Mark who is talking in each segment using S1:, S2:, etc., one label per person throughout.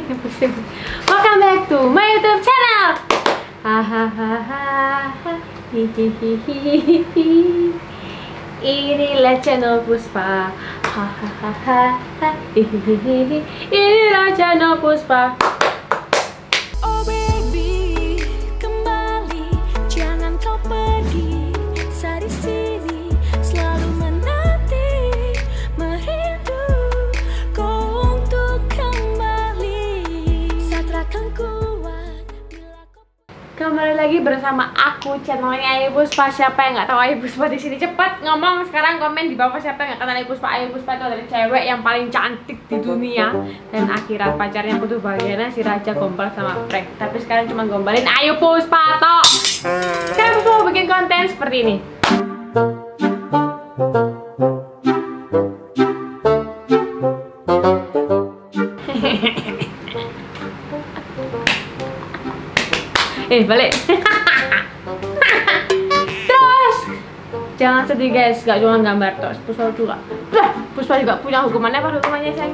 S1: Welcome back to my YouTube channel. Hahaha. Inilah channel Puspa. Hahaha. Inilah channel Puspa.
S2: Oh baby, kembali, jangan kau pergi. Dari sini selalu menanti, merindu kau untuk kembali. Satrakan kuat bila kau...
S1: Kembali lagi bersama aku, channelnya Ayu Puspa. Siapa yang nggak tahu Ayu Puspa di sini, cepat ngomong sekarang, komen di bawah siapa yang nggak kenal Ayu Puspa. Ayu Puspa itu adalah cewek yang paling cantik di dunia dan akhirat. Pacarnya putus bahagianya si Raja gombal sama Frank, tapi sekarang cuma gombalin Ayu Puspa toh. Sekarang Puspa mau bikin konten seperti ini. Balik. Terus jangan sedih guys, gak cuma gambar terus, Puspa juga. Puspa juga punya hukumannya. Apa hukumannya sayang?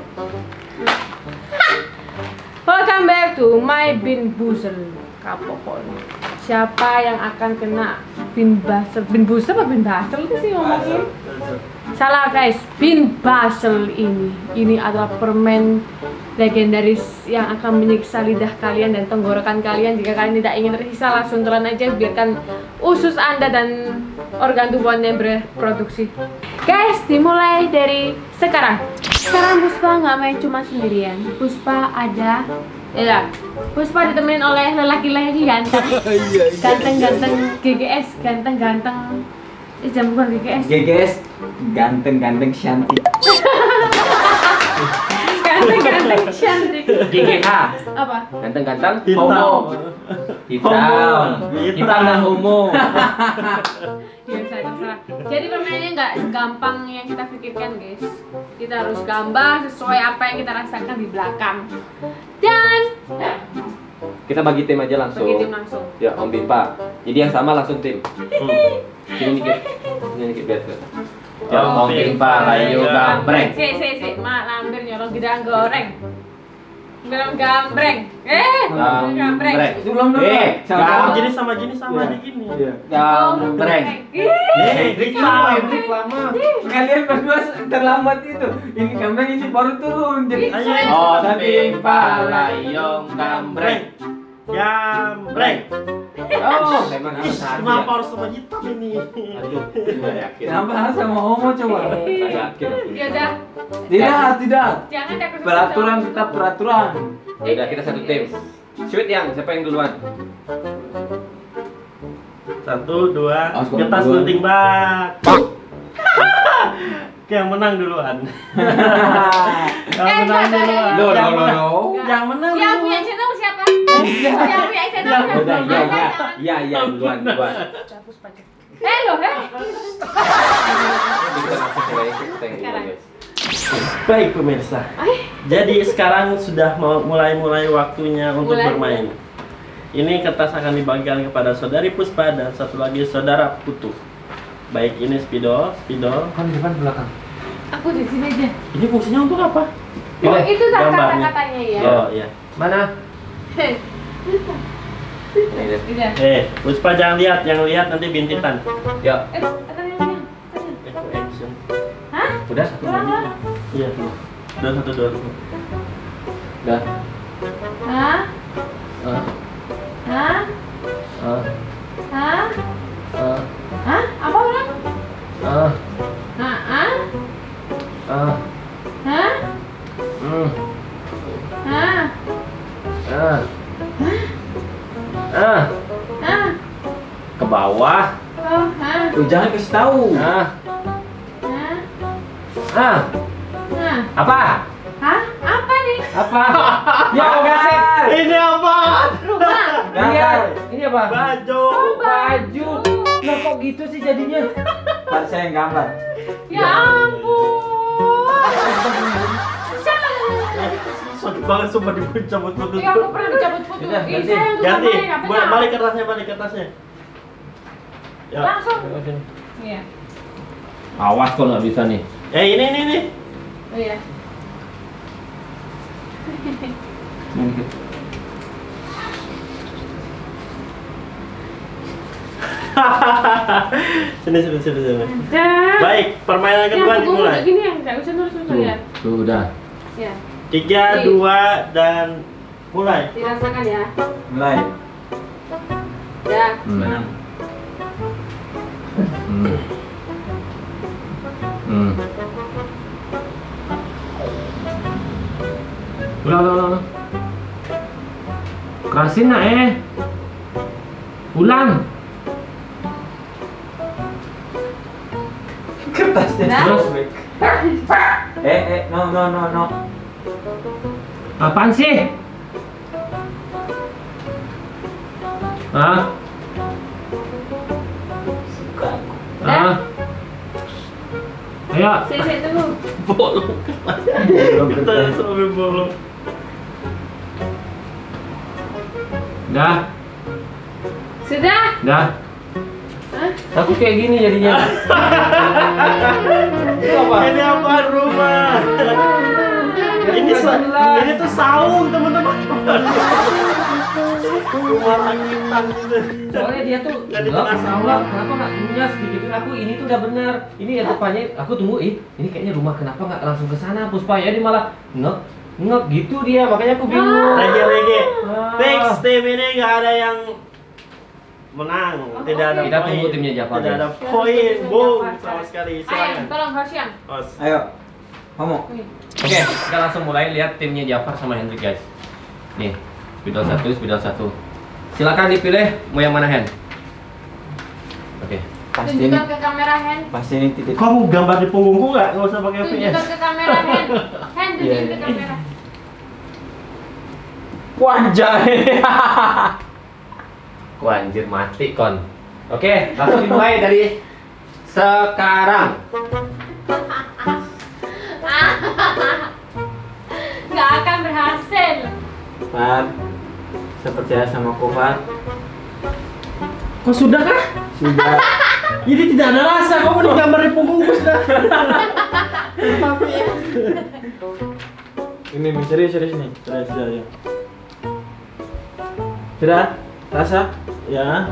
S1: Welcome back to my Bin Buzzle. Kapokon. Siapa yang akan kena Bin Buzzle? Bin Buzzle apa Bin Buzzle itu sih ngomongin? Salah guys, Bin Buzzle ini adalah permen legendaris yang akan menyiksa lidah kalian dan tenggorokan kalian. Jika kalian tidak ingin tersisa, langsung telan aja, biarkan usus anda dan organ tubuh anda berproduksi. Guys, dimulai dari sekarang. Sekarang Puspa nggak main cuma sendirian. Puspa ada, ya, Puspa ditemenin oleh lelaki-lelaki ganteng, ganteng-ganteng GGS, ganteng-ganteng. Jangan bukan GGS,
S3: ganteng-ganteng cantik.
S1: Ganteng-ganteng cantik.
S3: GGH
S1: Apa?
S3: ganteng-ganteng homo. Hitam dan homo.
S1: Ya, terserah. Jadi permainannya nggak segampang yang kita pikirkan guys. Kita harus gambar sesuai apa yang kita rasakan di belakang. Dan
S3: Kita bagi tim aja langsung.
S1: bagi tim langsung.
S3: Ya, Om Bimpa. Jadi yang sama langsung tim. Sini dikit. Sini dikit biar tuh. Ya, Om Bimpa, Ayu gambreng.
S1: Si, mak lampir nyolong gidang goreng. Belum gambreng. Gambreng.
S3: Belum dulu.
S4: Jadi sama gini sama di gini.
S3: Gambreng.
S4: Reklama.
S3: Kalian berdua terlambat itu. Ini gambreng ini baru turun. Jadi
S4: Ayo.
S3: Om Bimpa, Ayu gambreng.
S4: Gambreng.
S3: Oh, memang harus
S4: Kenapa harus sama hitam ini?
S3: Aduh, yakin.
S5: Kenapa harus sama homo coba?
S3: Yakin aku.
S1: Ya udah.
S5: Tidak.
S1: Jangan takut.
S5: Peraturan tetap peraturan.
S3: Ya udah, kita satu tim. Sweet yang siapa yang duluan?
S4: 1, 2,
S5: Awas,
S4: kita
S5: duluan.
S4: sunting bak. Yang menang duluan. Yang menang duluan.
S5: No.
S4: Yang menang
S1: Yang punya
S4: duluan.
S1: channel siapa? Yang punya channel siapa?
S3: Udah, iya, duluan.
S1: Loh,
S3: Kita langsung mulai kita yang duluan, guys.
S4: Baik pemirsa. Jadi sekarang sudah mulai waktunya untuk
S1: Mulai.
S4: bermain. Ini kertas akan dibagikan kepada saudari Puspa dan satu lagi saudara Putu. Baik, ini spidol.
S5: Kan depan belakang.
S1: aku di sini aja.
S4: Ini fungsinya untuk apa?
S1: Oh, itu
S4: gambarnya.
S1: kata-katanya ya.
S4: Oh iya.
S3: Mana? Ini deh.
S1: Udah.
S4: Puspa jangan lihat, yang lihat nanti bintitan.
S3: Ya,
S1: Katanya.
S4: Echo action.
S1: Hah?
S3: udah.
S1: Ulang.
S4: Iya. 1, 2.
S3: Udah.
S1: Hah?
S3: Ah,
S1: Hah?
S3: ah,
S1: Hah?
S3: ah,
S1: Hah? Apa ulang?
S3: ah,
S1: Hah? Hah?
S3: ah,
S1: Hah?
S3: hmm,
S1: Hah?
S3: ah, ah,
S1: Hah?
S3: ke bawah.
S1: Oh, hah?
S5: Jangan kasih tahu.
S3: Ah,
S1: Hah?
S3: ah,
S1: Hah?
S3: apa?
S1: Hah? Apa nih?
S3: Apa? Ya, kasih.
S4: Ini apa?
S1: Rumah.
S3: Lihat, ini apa?
S4: Baju.
S3: Baju. Lah kok gitu sih jadinya?
S5: Pak saya yang gambar.
S1: Ya ampun.
S4: Sakit banget sumpah dicabut putus.
S1: Ya aku pernah dicabut putus.
S3: Udah,
S1: Ih,
S3: ganti.
S1: saya untuk
S4: Ganti.
S1: gambarnya nggak pernah.
S4: Balik kertasnya. Ya.
S1: Langsung. Iya.
S3: Awas kalau nggak bisa nih.
S4: Ini.
S1: Oh iya.
S4: Sini.
S1: Dah.
S4: Baik, permainan kedua
S1: Yang punggung
S4: dimulai.
S1: udah gini yang nggak usah nulis ya.
S3: Tuh, udah.
S1: Ya.
S4: 3, 2, dan mulai.
S1: Dirasakan ya.
S5: Mulai.
S1: Ya.
S5: Menang.
S3: Ulang. Kerasin nak ulang.
S5: Kertasnya
S1: Nah.
S5: sobek. No.
S3: Apaan sih? Hah? Hah? Ayo.
S1: Sini tunggu.
S4: Bolong. Kita sampai bolong.
S3: Dah.
S1: Sudah?
S3: Dah.
S1: Hah?
S3: Aku kayak gini jadinya. Itu apa?
S4: Ini apaan rumah? Ini tuh saung teman-teman. Rumah rakitan gitu.
S3: Soalnya dia tuh
S4: Nggak di
S3: nggak
S4: tengah
S3: salah, kenapa nggak punya sedikit aku ini tuh udah benar. Ini ya depannya aku tunggu ini kayaknya rumah kenapa nggak langsung ke sana Puspa ya dia malah ngek gitu dia makanya aku bingung.
S4: Lagi.
S3: Ah.
S4: Fix tim ini nggak ada yang menang, tidak ada
S3: Kita
S4: poin.
S3: tunggu timnya Jafar,
S4: Tidak
S3: guys.
S4: ada poin, boom
S1: Jafar.
S4: sama sekali.
S1: Ayo,
S4: Silakan.
S1: tolong Hosian.
S4: Os.
S5: Ayo. Kamu.
S3: Oke, kita langsung mulai lihat timnya Jafar sama Hendrik guys. Nih, spidol 1. Silakan dipilih mau yang mana Hen? Oke.
S5: Pasti ini.
S1: Tunjukkan ke kamera Hen.
S5: Pasti ini titik.
S4: Kamu gambar di punggungku nggak? Nggak usah pakai VS.
S1: Tunjukkan ke kamera Hen. Hen tunjukin
S5: Iya.
S1: ke kamera.
S5: Wanjay.
S3: Wah anjir mati kon. Oke, langsung dimulai dari sekarang.
S1: Nggak akan berhasil.
S5: Fat. Saya percaya sama aku, Fat.
S4: Kok sudah kah?
S5: Sudah.
S4: Jadi tidak ada rasa. Kamu digambar di punggungku sudah.
S5: Ini serius nih.
S4: Sudah ya.
S5: Sudah? Rasa?
S4: Ya.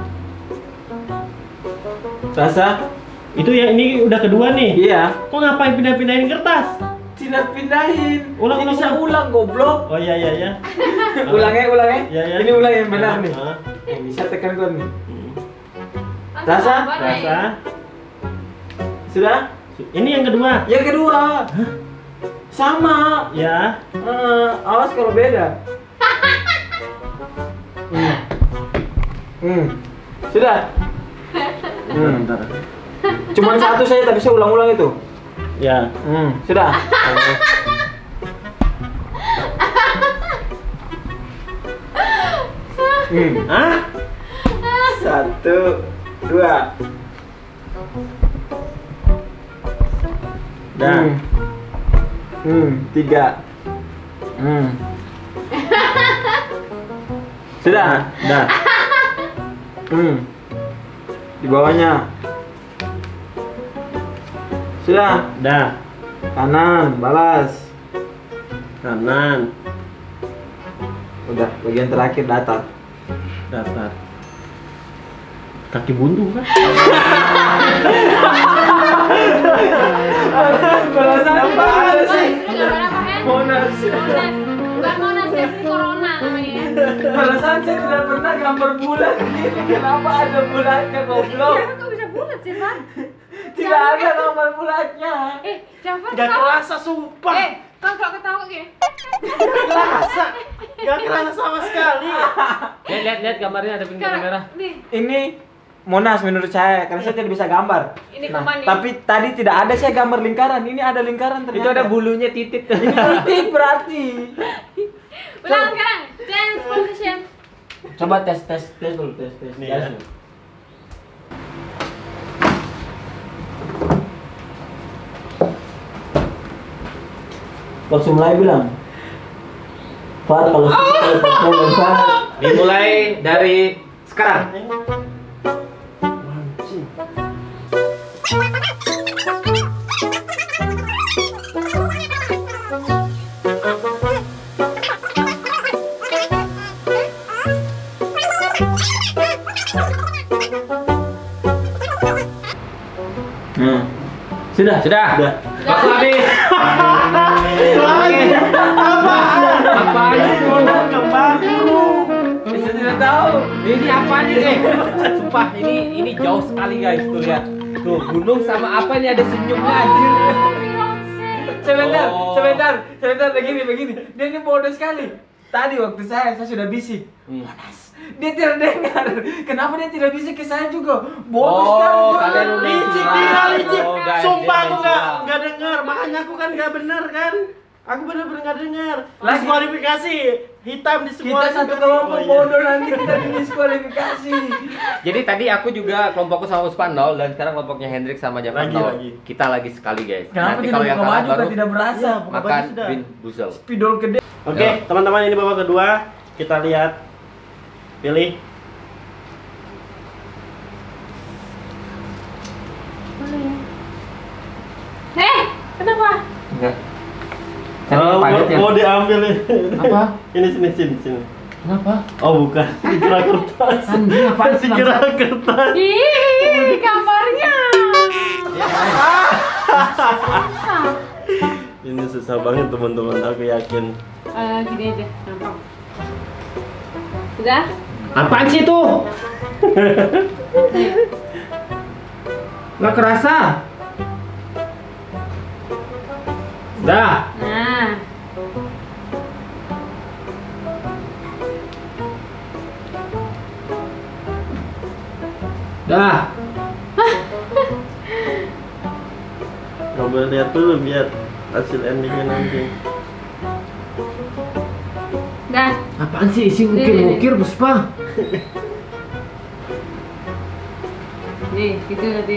S5: Rasa?
S4: Itu ya ini udah kedua nih.
S5: Iya.
S4: Kok ngapain pindahin kertas?
S5: Tidak pindahin.
S4: Ulang,
S5: Ini
S4: ulang,
S5: bisa
S4: ulang.
S5: ulang goblok.
S4: Oh iya.
S5: Ulangnya.
S4: Ya.
S5: Ini ulang yang benar nih.
S4: Ah.
S5: Yang bisa tekan kon nih.
S1: Langsung
S5: Rasa?
S1: gambar, Nen.
S4: Rasa.
S5: Sudah?
S4: Ini yang kedua.
S5: Yang kedua. Sama.
S4: Ya.
S5: Awas kalau beda. Sudah?
S4: Bentar.
S5: Cuman satu saja tapi saya ulang-ulang itu.
S4: Ya.
S5: Sudah.
S4: Hah?
S5: 1, 2.
S4: Dah.
S5: 3. Sudah.
S4: Dah.
S5: Di bawahnya. Sudah.
S4: Dah.
S5: Kanan, balas.
S4: Kanan.
S5: Udah, bagian terakhir datar.
S4: Datar. Kaki buntu kan?
S5: Balasan apa ada sih?
S1: Ini gambar apa Hen?
S5: Monas.
S1: Monas. Bukan Monas, ini Corona namanya.
S5: Balasan saya tidak pernah gambar bulan ini. Kenapa ada bulannya goblok?
S1: Ya, kok bisa bulat sih, Fan?
S5: Tidak ada gambar bulannya.
S1: Jafar
S4: Gak
S1: ketawa.
S4: kerasa sumpah.
S1: Kan kalau ketawa gini.
S4: Kerasa. Gak kerasa sama sekali.
S3: Lihat gambarnya ada pinggir kamera.
S1: Nih,
S5: Ini Monas menurut saya karena saya tidak bisa gambar.
S1: ini
S5: Nah,
S1: kuman nih.
S5: tapi tadi tidak ada saya gambar lingkaran. Ini ada lingkaran ternyata.
S3: Itu ada bulunya titik.
S5: Ini titik berarti.
S1: Ulang sekarang. Dance position.
S5: Coba tes dulu tes.
S4: Nih ya.
S5: Kalau mulai bilang, Fat kalau suka
S3: Dimulai dari sekarang.
S4: Mancing.
S3: Sudah. Waktu habis. Apa itu?
S4: Kembang burung.
S5: Saya tidak tahu.
S3: Ini apanya nih? Sumpah ini jauh sekali guys, tuh lihat. Tuh gunung sama apa ini ada senyumnya anjir.
S5: Sebentar, begini. Dia ini bodoh sekali. Tadi waktu saya sudah bisik. Panas. Dia tidak dengar. Kenapa dia tidak bisik ke saya juga? Bodoh sekali.
S3: kalian
S4: Licik
S3: curang.
S4: dia, licik.
S3: Oh, guys,
S4: Sumpah
S3: dia
S4: aku
S3: curang.
S4: nggak dengar. Makanya aku kan nggak bener kan. Aku bener-bener nggak dengar.
S5: Lagi-
S4: Diskualifikasi hitam di semua.
S5: Kita satu kelompok bodoh nanti kita diskualifikasi.
S3: Jadi tadi aku juga kelompokku sama Puspa 0 dan sekarang kelompoknya Hendrik sama Jafar
S4: Lagi,
S3: 0.
S4: lagi.
S3: Kita lagi sekali guys.
S5: Kenapa
S3: Nanti
S5: tidak
S3: kalau yang
S5: buka
S3: kalah
S5: baju
S3: baru
S5: kan tidak berasa?
S4: Iya, buka baju
S3: makan
S4: sudah.
S3: bin busel.
S5: Spidol gede.
S4: Oke, teman-teman ini babak kedua. Kita lihat. Pilih.
S1: Kenapa?
S3: Enggak.
S4: Mau diambil ini.
S3: Apa?
S4: Ini sini.
S3: Kenapa?
S4: Oh bukan, dikira kertas.
S3: Anjing, apaan sih,
S4: Dikira kertas.
S1: Ih, gambarnya.
S4: Ini susah banget teman-teman, aku yakin.
S1: Gini aja, gampang. Udah?
S3: Apaan sih itu? Nggak kerasa. Dah.
S1: Nah.
S3: Dah.
S4: Coba lihat dulu biar hasil endingnya nanti.
S1: Dah.
S3: Apaan sih isi ukir-ukir Puspa?
S1: Nih, gitu nanti.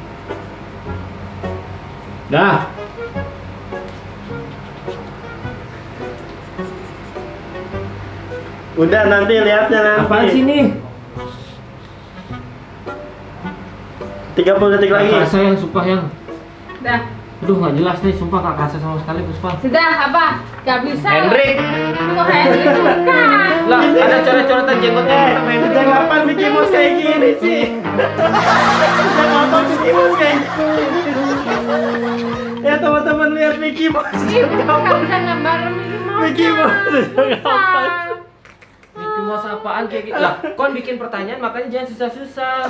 S3: Dah.
S4: Udah nanti lihatnya nanti.
S3: Apaan sih ini?
S4: 30 detik
S3: Nggak
S4: lagi.
S3: kerasa yang sumpah yang.
S1: Dah.
S3: Aduh nggak jelas nih sumpah nggak kerasa sama sekali Puspa.
S1: Sudah, apa? Gak bisa.
S3: Hendrik.
S1: Kok Hendrik bukan?
S3: Lah ada coret-coretan jenggotnya.
S4: Sejak kapan Mickey Mouse kayak gini sih? Sejak kapan Mickey Mouse kayak gini? Ya teman-teman lihat Mickey Mouse.
S1: Ih, gak bisa gambar
S4: Mickey Mouse sejak kapan?
S3: Mickey Mouse apaan kayak gitu? Lah, kon bikin pertanyaan makanya jangan susah-susah.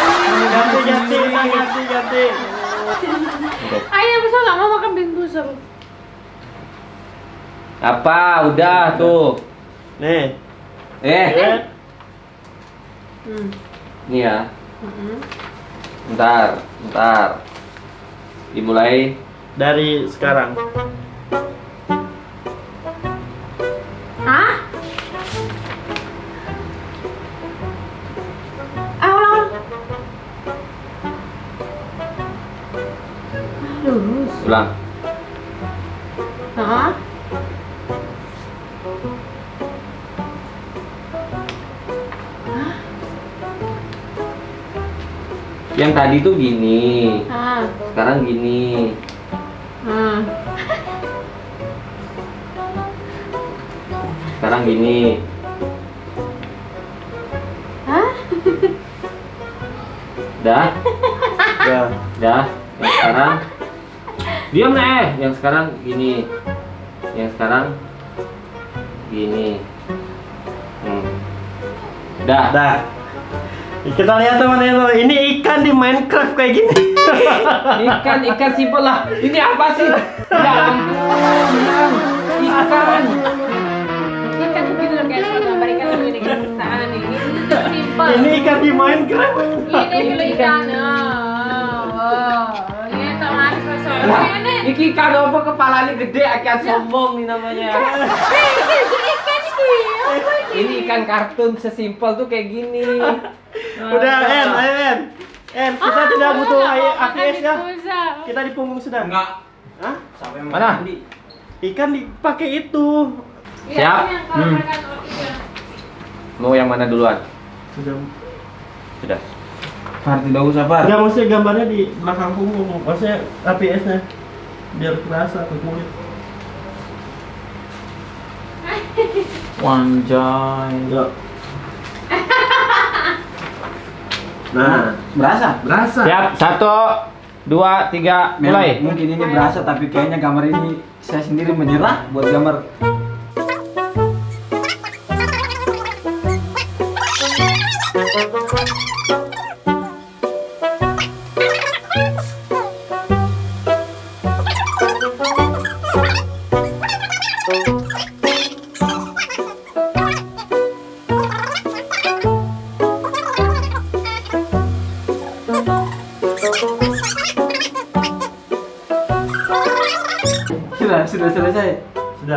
S4: Ganti.
S1: Ayah bisa gak mau makan bin busel.
S3: Apa? Udah tuh.
S4: Nih.
S3: Eh, nih ya. Bentar. Dimulai.
S4: Dari sekarang.
S1: Hah? Ulang. Lurus.
S3: Ulang.
S1: Hah?
S3: Yang tadi tuh gini.
S1: Ah.
S3: Sekarang gini.
S1: Ah.
S3: Sekarang gini.
S1: Hah?
S3: Dah.
S4: Ya.
S3: Dah. Yang sekarang. Diam nih. Yang sekarang gini. Yang sekarang gini. Dah.
S4: Dah. Kita lihat teman-teman, ini ikan di Minecraft kayak gini.
S3: Ikan simpel lah. Ini apa sih? Ya ampun. Ikan.
S1: Ikan tuh gitu loh guys, kalau gambar ikan begini kan sana nih. Ini tuh simple.
S4: Ini ikan di Minecraft.
S1: Ini dulu ikan. Oh. Ini tak manis rasanya.
S3: Lah,
S1: Ini.
S3: iki ikan apa kepalanya gede, akan sombong nih namanya.
S1: Ini ikan ini.
S3: Ini ikan kartun sesimpel tuh kayak gini.
S4: Udah, En. Kita tidak butuh APS ya.
S1: Bisa.
S4: Kita di punggung sudah.
S5: Enggak.
S4: Hah?
S5: Sampai
S3: Mana?
S5: mandi.
S4: Ikan dipakai itu.
S3: Siap. Mau yang mana duluan?
S4: Sudah.
S3: Sudah.
S5: Far, tidak usah, Far.
S4: Enggak, maksudnya gambarnya di belakang punggung. Maksudnya APS-nya biar kerasa ke kulit.
S5: Wanjay.
S4: Enggak. Nah,
S5: Berasa? Berasa.
S3: Siap. 1, 2, 3, mulai.
S5: Mungkin ini berasa tapi kayaknya gambar ini saya sendiri menyerah buat gambar. Sudah selesai. Sudah.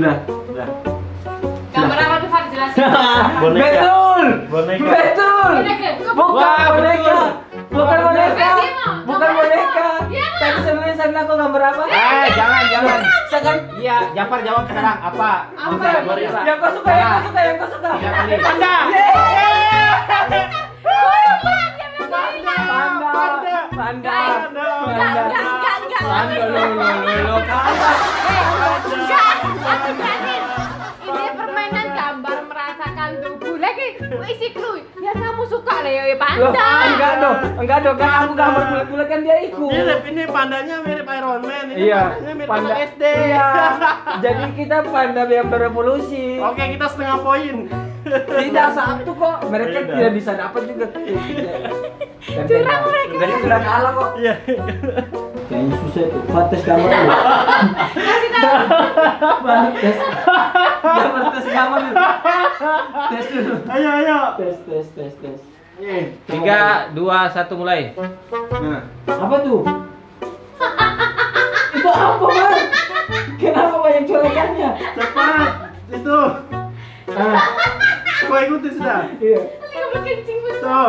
S1: Gambar apa tuh Fat jelasin.
S4: Boneka.
S5: Betul.
S4: Boneka.
S5: Betul. Bukan
S3: Wah,
S5: boneka. Bukan boneka. Bukan boneka.
S1: Iya.
S5: Tadi sebelumnya saya bilang kok gambar apa?
S3: Jangan.
S5: Sekarang
S3: Iya, Jafar jawab sekarang apa?
S1: Apa?
S5: yang kau suka, yang kau suka.
S3: Tiga kali.
S4: Panda.
S5: Panda.
S1: Ini permainan gambar merasakan tubuh lagi isi clue. Ya kamu suka lah ya panda.
S5: Enggak dong, kan aku gambar bulat-bulat kan dia ikut.
S4: Mirip ini pandanya mirip Iron Man. Ini
S5: Iya,
S4: pandanya mirip
S5: panda
S4: anak SD.
S5: Iya. Jadi kita panda yang berevolusi.
S4: Oke, kita setengah poin.
S5: Tidak satu kok. Mereka
S4: Beda.
S5: tidak bisa dapat juga.
S1: Curang mereka.
S5: Jadi sudah kalah kok.
S4: Iya.
S5: Kayaknya susah tuh. Tes gambar dulu.
S1: Kasih tahu.
S5: Tes. Gambar tes gambar dulu. Tes dulu.
S4: Ayo.
S5: Tes.
S3: 3, 2, 1, mulai.
S5: Nah, apa tuh? Itu apa, Bang? Kenapa banyak corekannya?
S4: Cepat. Itu.
S5: Ah,
S4: Kau ikuti sudah.
S5: iya.
S1: Gambar kencing betul.
S4: Tuh.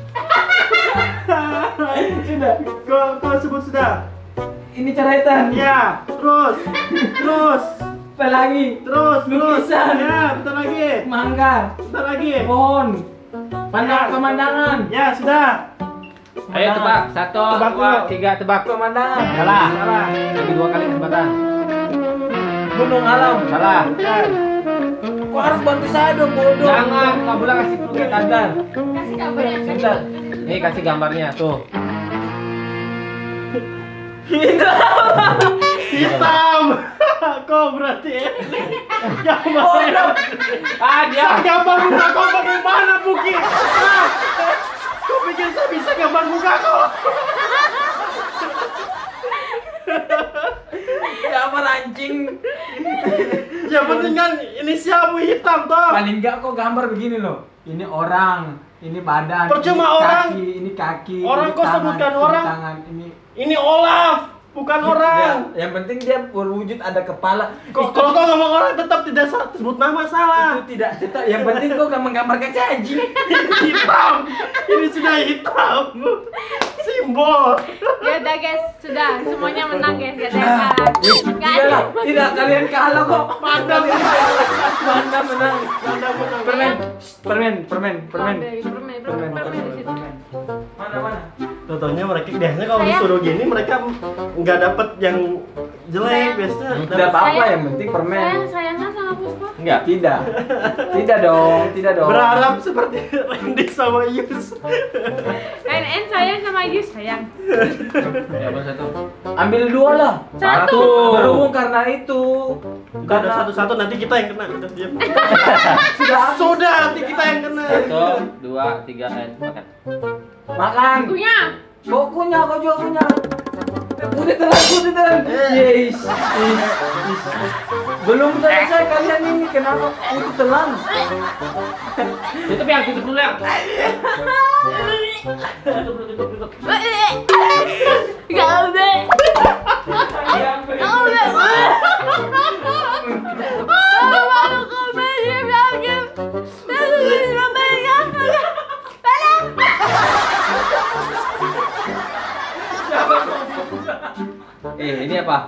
S5: Sudah.
S4: Kau sebut sudah.
S5: Ini coretan.
S4: Iya. Terus.
S5: Pelangi.
S4: Terus.
S5: Lukisan.
S4: Ya, bentar lagi.
S5: Mangga.
S4: Bentar lagi.
S5: Pohon. Pemandangan.
S4: Ya, sudah.
S3: Ayo tebak. 1,
S4: Tebak
S3: 2,
S4: dulu.
S3: 3, tebak.
S5: Pemandangan.
S3: Salah.
S4: Salah.
S3: Lagi 2 kali kesempatan.
S5: Gunung alam.
S3: Salah.
S4: Bukan.
S5: Kau harus bantu saya dong, bodoh.
S3: Jangan, kamu bilang kasih clue ke tanda.
S1: Kasih gambar yang
S3: Sebentar. Nih kasih gambarnya tuh.
S4: Hitam. Kau berarti. Gambar.
S3: Dia.
S4: Gambar muka kau bagaimana, Buki? Kau pikir saya bisa gambar muka kau?
S5: Gambar anjing.
S4: Ya penting kan inisialmu hitam toh.
S5: Paling enggak kok gambar begini loh. Ini orang, ini badan,
S4: Percuma
S5: ini
S4: orang.
S5: kaki, ini kaki,
S4: Orang
S5: ini
S4: kok
S5: tangan,
S4: sebutkan
S5: ini
S4: orang.
S5: tangan, ini.
S4: Ini Olaf, bukan orang.
S5: Ya, yang penting dia berwujud ada kepala.
S4: Kalau kau ngomong orang tetap tidak sebut nama salah.
S5: Itu tidak tetap. Yang penting kau kan menggambarkan anjing.
S4: Hitam. Ini sudah hitam. Simbol.
S1: Ya udah guys, sudah semuanya menang guys, gak ada yang kalah. Gak
S5: Tidak lah,
S1: ada.
S5: tidak kalian kalah kok.
S4: Panda
S5: Kalian kalah. Panda menang.
S4: Panda menang.
S5: Permen.
S1: Permen di situ.
S5: Mana?
S4: Contohnya mereka biasanya kalau
S1: Sayang.
S4: disuruh gini mereka nggak dapat yang jelek
S1: Sayang.
S4: biasanya.
S5: Tidak apa-apa,
S1: Sayang.
S5: yang penting permen.
S1: Sayangan sama Puspa.
S3: Enggak.
S5: Tidak. Tidak dong.
S4: Berharap seperti Randy sama Yus.
S1: NN sayang sama Yus sayang.
S3: Gambar 1.
S5: Ambil 2 lah.
S1: Satu.
S5: Berhubung karena itu.
S4: Udah ada satu-satu nanti kita yang kena. Udah diam.
S5: Sudah.
S4: Nanti kita yang kena.
S3: 1, 2, 3, makan.
S5: Makan.
S1: Kunyah.
S5: Kau juga kunyah. Udah telan. Yes. Belum selesai kalian ini, kenapa udah telan?
S3: Tutup dulu ya. Tutup.
S1: Gak ada.
S3: Ini apa?